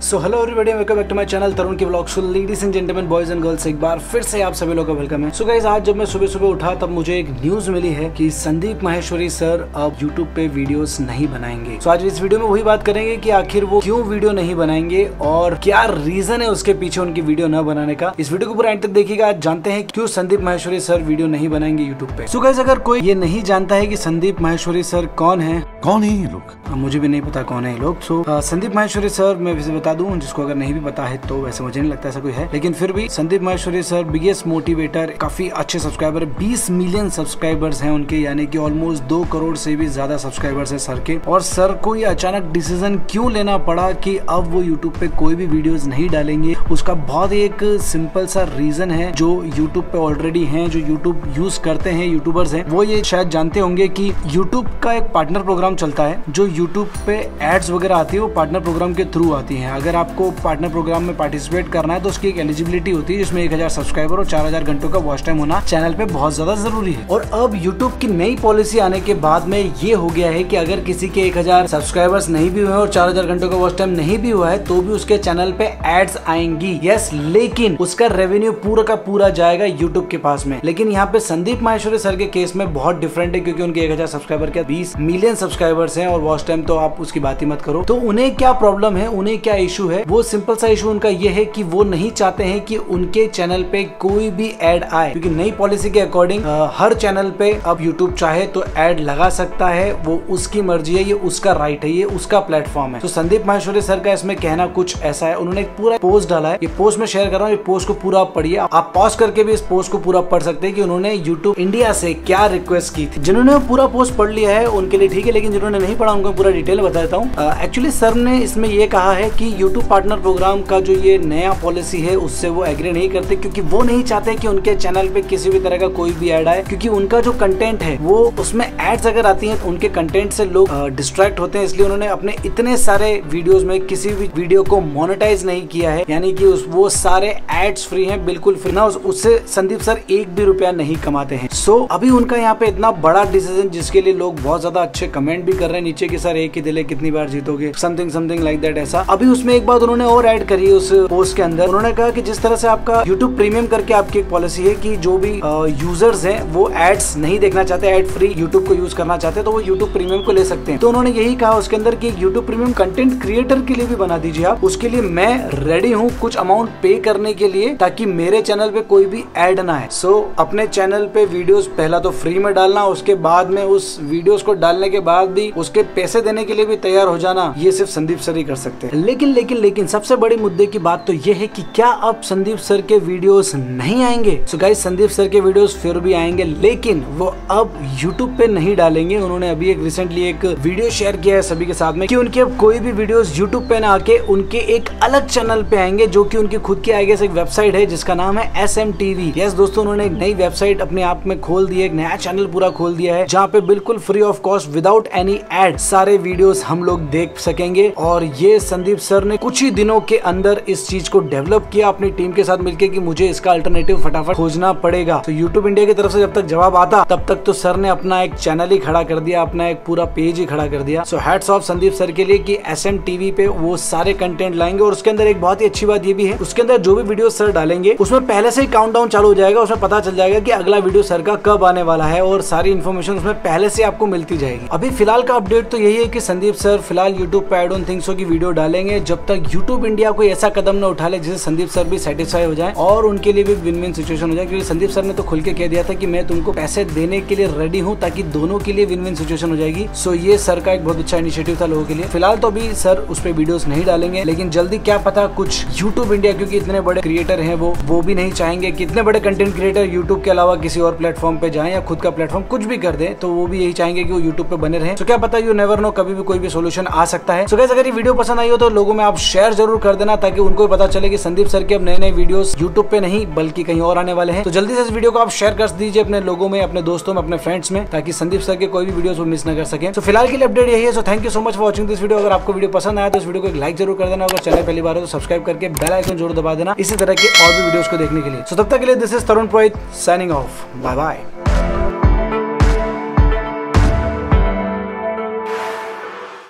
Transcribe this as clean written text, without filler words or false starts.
So hello everybody, welcome back to my channel Tarun की vlog. So ladies and gentleman, boys and girls, एक बार फिर से आप सभी लोगों का वेलकम है। सो गाइस, आज जब मैं सुबह सुबह उठा तब मुझे एक न्यूज मिली है कि संदीप माहेश्वरी सर अब यूट्यूब पे वीडियोस नहीं बनाएंगे। सो आज इस वीडियो में वही बात करेंगे कि आखिर वो क्यों वीडियो नहीं बनाएंगे और क्या रीजन है उसके पीछे उनकी वीडियो न बनाने का। इस वीडियो को पूरा एंड तक देखिएगा। आज जानते हैं क्यों संदीप माहेश्वरी सर वीडियो नहीं बनाएंगे यूट्यूब पे। सो गाइस, अगर कोई ये नहीं जानता है कि संदीप माहेश्वरी सर कौन है ये लोग, मुझे भी नहीं पता कौन है ये लोग। सो संदीप माहेश्वरी सर मैं वैसे बता दूं, जिसको अगर नहीं भी पता है तो वैसे मुझे नहीं लगता ऐसा कोई है, लेकिन फिर भी Sandeep Maheshwari sir biggest motivator, काफी अच्छे सब्सक्राइबर, 20 मिलियन सब्सक्राइबर्स हैं उनके, यानी कि ऑलमोस्ट 2 करोड़ से भी ज्यादा सब्सक्राइबर्स है सर के। और सर को ये अचानक डिसीजन क्यों लेना पड़ा कि अब वो यूट्यूब पे कोई भी वीडियोस नहीं डालेंगे, उसका बहुत ही एक सिंपल सा रीजन है। जो यूट्यूब पे ऑलरेडी हैं, जो यूट्यूब यूज करते हैं यूट्यूबर्स हैं, वो ये शायद जानते होंगे कि यूट्यूब का एक पार्टनर प्रोग्राम चलता है। जो यूट्यूब पे एड्स वगैरह आती है वो पार्टनर प्रोग्राम के थ्रू आती है। अगर आपको पार्टनर प्रोग्राम में पार्टिसिपेट करना है तो उसकी एक एलिजिबिलिटी होती है, जिसमें 1000 सब्सक्राइबर और 4000 घंटों का वॉच टाइम होना चैनल पे बहुत ज्यादा जरूरी है। और अब यूट्यूब की नई पॉलिसी आने के बाद में ये हो गया है कि अगर किसी के 1000 सब्सक्राइबर्स नहीं भी हुए और 4000 घंटों का वॉच टाइम नहीं भी हुआ है तो भी उसके चैनल पे एड्स आएंगी। यस, लेकिन उसका रेवेन्यू पूरा का पूरा जाएगा यूट्यूब के पास में। लेकिन यहाँ पे संदीप माहेश्वरी सर के केस में बहुत डिफरेंट है, क्योंकि उनके 1000 सब्सक्राइबर के 20 मिलियन सब्सक्राइबर्स हैं और वॉच टाइम तो आप उसकी बात ही मत करो। तो उन्हें क्या प्रॉब्लम है, उन्हें क्या इशू है, वो सिंपल सा इशू उनका ये है कि वो नहीं चाहते हैं कि उनके चैनल पे कोई भी एड आए, क्योंकि नई पॉलिसी के अकॉर्डिंग हर चैनल पे अब यूट्यूब चाहे तो एड लगा सकता है। वो उसकी मर्जी है, ये उसका राइट है, ये उसका प्लेटफॉर्म है। तो संदीप माहेश्वरी सर का इसमें कहना कुछ ऐसा है। उन्होंने एक पूरा पोस्ट डाला है, ये पोस्ट में शेयर कर रहा हूँ, ये पोस्ट को पूरा पढ़िए। आप पॉज करके भी इस पोस्ट को पूरा पढ़ सकते हैं कि उन्होंने यूट्यूब इंडिया से क्या रिक्वेस्ट की थी। जिन्होंने पूरा पोस्ट पढ़ लिया है उनके लिए ठीक है, लेकिन जिन्होंने नहीं पढ़ा उनको पूरा डिटेल बता देता हूँ। एक्चुअली सर ने इसमें ये कहा है कि यूट्यूब पार्टनर प्रोग्राम का जो ये नया पॉलिसी है उससे वो एग्री नहीं करते, क्योंकि वो नहीं चाहते कि उनके चैनल पे किसी भी तरह का कोई भी ऐड आए, क्योंकि उनका जो कंटेंट है वो उसमें एड्स अगर आती हैं तो उनके कंटेंट से लोग डिस्ट्रैक्ट होते हैं। इसलिए उन्होंने अपने इतने सारे वीडियोस में किसी भी वीडियो को मोनेटाइज नहीं किया है, यानी कि वो सारे एड्स फ्री हैं, बिल्कुल फ्री ना। उससे संदीप सर एक भी रुपया नहीं कमाते हैं। सो अभी उनका यहाँ पे इतना बड़ा डिसीजन, जिसके लिए लोग बहुत ज्यादा अच्छे कमेंट भी कर रहे हैं नीचे कि सर एक ही दिल है, कितनी बार जीतोगे, समथिंग लाइक दैट ऐसा। अभी उसमें एक बात उन्होंने और ऐड करी है उस पोस्ट के अंदर। उन्होंने कहा कि जिस तरह से आपका YouTube प्रीमियम करके आपकी एक पॉलिसी है कि जो भी यूजर्स हैं वो एड्स नहीं देखना चाहते, एड फ्री YouTube को यूज करना चाहते हैं, तो वो YouTube प्रीमियम को ले सकते हैं। तो उन्होंने यही कहा उसके अंदर कि YouTube प्रीमियम कंटेंट क्रिएटर के लिए भी बना दीजिए आप, उसके लिए मैं रेडी हूँ कुछ अमाउंट पे करने के लिए, ताकि मेरे चैनल पे कोई भी एड ना है। सो अपने चैनल पे वीडियोस पहला तो फ्री में डालना, उसके बाद में उस वीडियोस को डालने के बाद भी उसके पैसे देने के लिए भी तैयार हो जाना, ये सिर्फ संदीप सर ही कर सकते हैं। लेकिन सबसे बड़ी मुद्दे की बात तो ये है कि क्या अब संदीप सर के वीडियोस नहीं आएंगे। सो गाइस, संदीप सर के वीडियोस फिर भी आएंगे, लेकिन वो अब यूट्यूब पे नहीं डालेंगे। उन्होंने अभी एक रिसेंटली एक वीडियो शेयर किया है सभी के साथ में कि उनके अब कोई भी वीडियोस यूट्यूब पे ना आके उनके एक अलग चैनल पे आएंगे, जो कि उनकी खुद की आएगी एक वेबसाइट है जिसका नाम है SMTV। यस दोस्तों, उन्होंने एक नई वेबसाइट अपने आप में खोल दी है, एक नया चैनल पूरा खोल दिया है, जहाँ पे बिल्कुल free of cost without any ad सारे वीडियोस हम लोग देख सकेंगे। और ये संदीप सर ने कुछ ही दिनों के अंदर इस चीज को डेवलप किया अपनी टीम के साथ मिलकर कि मुझे इसका अल्टरनेटिव फटाफट खोजना पड़ेगा। तो यूट्यूब इंडिया की तरफ से जब तक जवाब आता तब तक तो सर ने अपना एक चैनल ही खड़ा कर दिया, अपना एक पूरा पेज ही खड़ा कर दिया। So hats off Sandeep sir के लिए कि SMTV पे वो सारे कंटेंट लाएंगे। और उसके अंदर एक बहुत ही अच्छी बात ये भी है, उसके अंदर जो भी वीडियो सर डालेंगे उसमें पहले से ही काउंटडाउन चालू हो जाएगा, उसमें पता चल जाएगा कि अगला वीडियो सर का कब आने वाला है, और सारी इन्फॉर्मेशन उसमें पहले से आपको मिलती जाएगी। अभी फिलहाल का अपडेट तो यही है कि संदीप सर फिलहाल यूट्यूब पे आई डोंट थिंक सो की वीडियो डालेंगे जब तक यूट्यूब इंडिया कोई ऐसा कदम न उठा ले जिससे संदीप सर भी सेटिस्फाई हो जाए और उनके लिए भी विन विन सिचुएशन हो जाए। क्योंकि संदीप सर ने तो खुल के कह दिया था कि मैं तुमको पैसे देने के लिए रेडी हूँ, ताकि दोनों के लिए विन विन सिचुएशन हो जाएगी। सो ये सर का एक बहुत अच्छा इनिशिएटिव था लोगों के लिए। फिलहाल तो अभी सर उस पर वीडियोस नहीं डालेंगे, लेकिन जल्दी क्या पता कुछ यूट्यूब इंडिया, क्योंकि इतने बड़े क्रिएटर हैं वो भी नहीं चाहेंगे कि इतने बड़े कंटेंट क्रिएटर यूट्यूब के अलावा किसी और प्लेटफॉर्म पे जाएं या खुद का प्लेटफॉर्म कुछ भी कर दे, तो वो भी यही चाहेंगे कि वो यूट्यूब पे बने रहें। तो क्या पता, यू नेवर नो, कभी भी कोई भी सोल्यूशन आ सकता है। सो गाइस, अगर ये वीडियो पसंद आई हो तो लोगों में आप शेयर जरूर कर देना, ताकि उनको पता चले कि संदीप सर के अब नए नए वीडियोस यूट्यूब पे नहीं बल्कि कहीं और आने वाले हैं। तो जल्दी से इस वीडियो को आप शेयर कर दीजिए अपने लोगों में, अपने दोस्तों में, अपने फ्रेंड्स में, ताकि संदीप सर के कोई भी वीडियोस वो मिस न कर सके। तो फिलहाल के लिए अपडेट यही है। So thank you so much for watching this video. अगर आपको वीडियो पसंद आया तो इस वीडियो को एक लाइक जरूर कर देना, अगर चैनल पहली बार है तो सब्सक्राइब करके बेल आइकन जरूर दबा देना इसी तरह के और भी वीडियोस को देखने के लिए। सो तब तक के लिए this is Tarun Purohit signing off. Bye bye.